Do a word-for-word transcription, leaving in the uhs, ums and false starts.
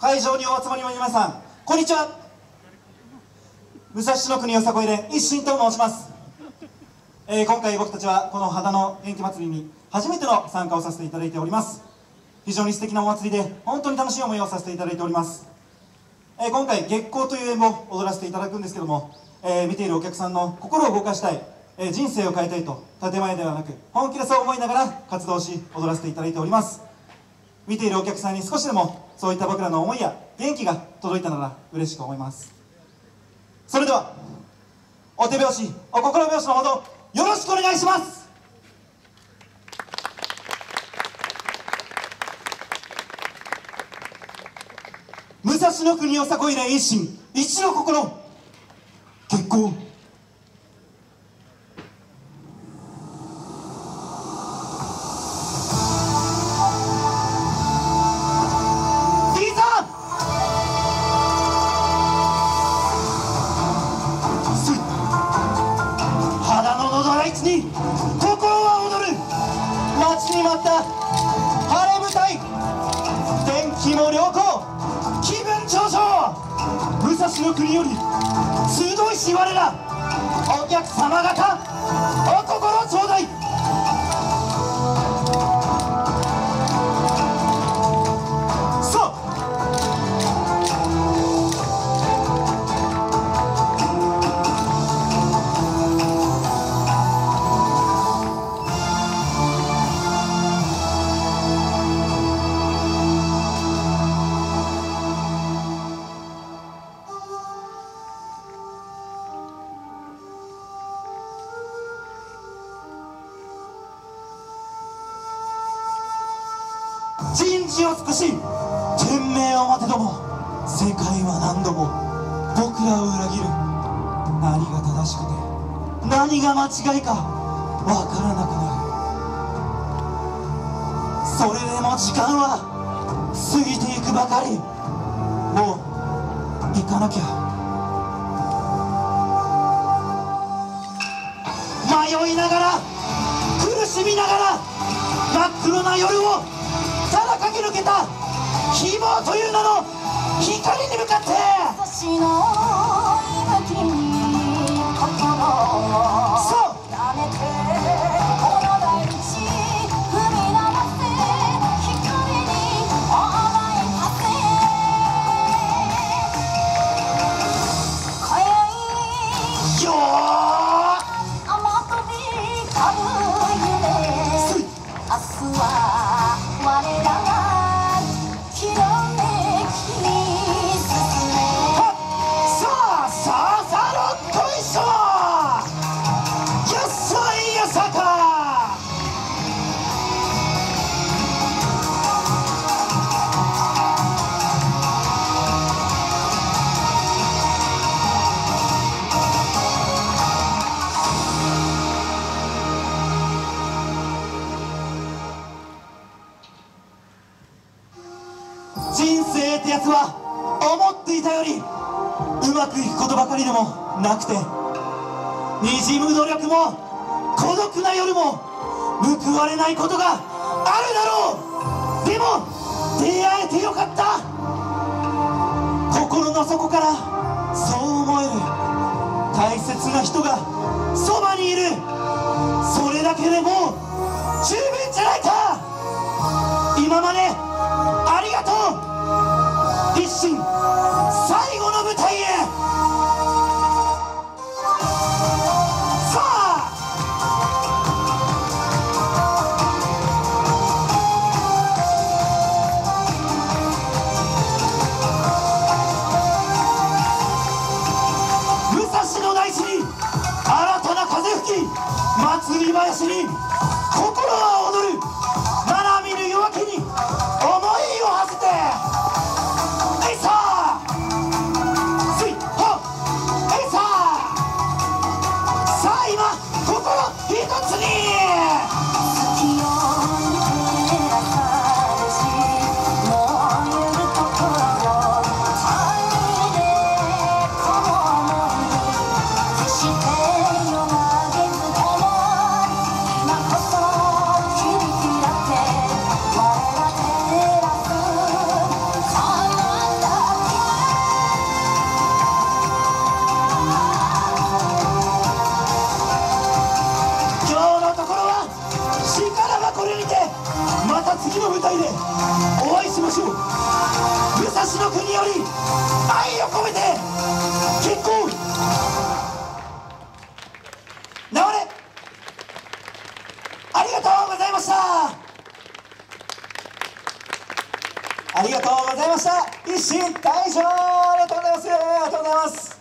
会場にお集まりの皆さん、こんにちは。武蔵野国よさこい連一心と申します。えー、今回僕たちはこの秦野元気祭りに初めての参加をさせていただいております。非常に素敵なお祭りで本当に楽しい思いをさせていただいております。えー、今回月光という演舞を踊らせていただくんですけども、えー、見ているお客さんの心を動かしたい、えー、人生を変えたいと建前ではなく本気でそう思いながら活動し踊らせていただいております。見ているお客さんに少しでもそういった僕らの思いや元気が届いたなら嬉しく思います。それではお手拍子お心拍子のほどよろしくお願いします。武蔵野国よさこい連一心一の心月光。にここは踊る待ちに待った晴れ舞台、天気も良好、気分上々、武蔵野国より集いし我らお客様方お心ちょうだい。さあ人事を尽くし天命を待てども世界は何度も僕らを裏切る。何が正しくて何が間違いかわからなくなる。それでも時間は過ぎていくばかり。もう行かなきゃ。迷いながら苦しみながら真っ黒な夜をただ駆け抜けた希望という名の光に向かって、 星の息吹に心を委ねてこの大地踏み鳴らせ光に思い馳せ今宵よー雨飛び交う夢、明日は我らがきらめきに進め。 さあさあさあどっこいしょやっさいやさか。人生ってやつは思っていたよりうまくいくことばかりでもなくて、にじむ努力も孤独な夜も報われないことがあるだろう。でも出会えてよかった。心の底からそう思える大切な人がそばにいる。それだけでもう十分じゃないか。今までありがとう。一心最後の舞台へ。さあ武蔵野大地に新たな風吹き、祭り林に心は踊る。まだ見ぬ夜明けに思いを馳せて、えいさースイッ次の舞台でお会いしましょう。武蔵の国より愛を込めて結婚。流れありがとうございました。ありがとうございました。一心大将、ありがとうございます。ありがとうございます。